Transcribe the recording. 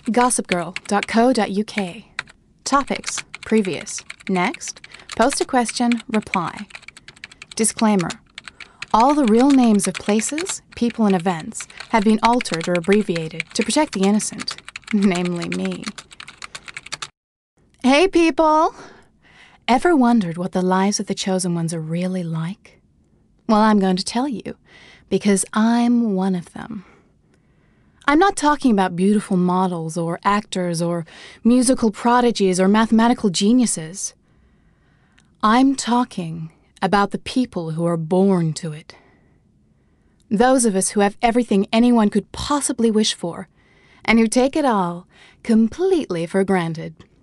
gossipgirl.co.uk. Topics, previous. Next, post a question, reply. Disclaimer. All the real names of places, people, and events have been altered or abbreviated to protect the innocent, namely me. Hey, people! Ever wondered what the lives of the chosen ones are really like? Well, I'm going to tell you, because I'm one of them. I'm not talking about beautiful models or actors or musical prodigies or mathematical geniuses. I'm talking about the people who are born to it. Those of us who have everything anyone could possibly wish for, and who take it all completely for granted.